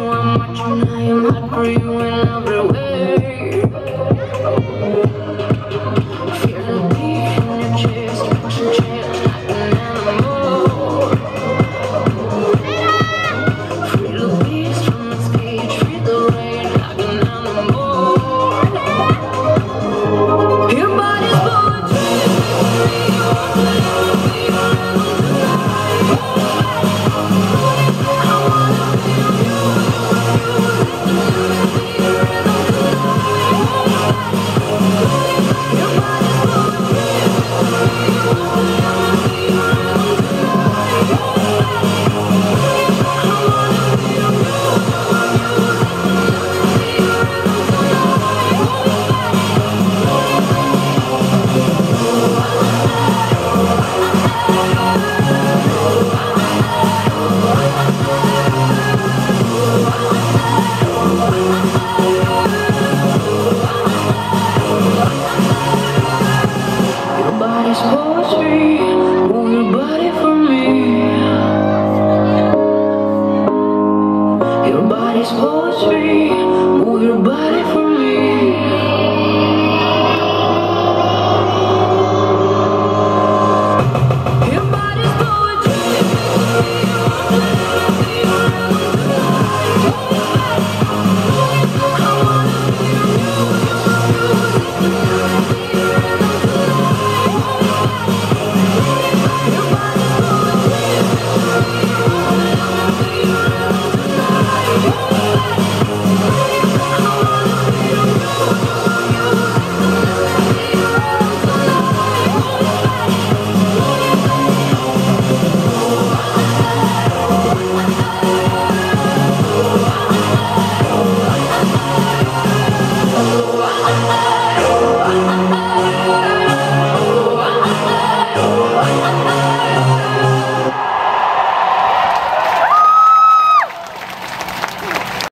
I'm watching, I am hot for you in every way. Feel the beat in your chest, you push your chest like an animal. Free the beast from its cage, free the rain like an animal. Your body's poetry, you want to live and be your rhythm tonight. Body's poetry, move your body for me. Your body's poetry, move your body for me.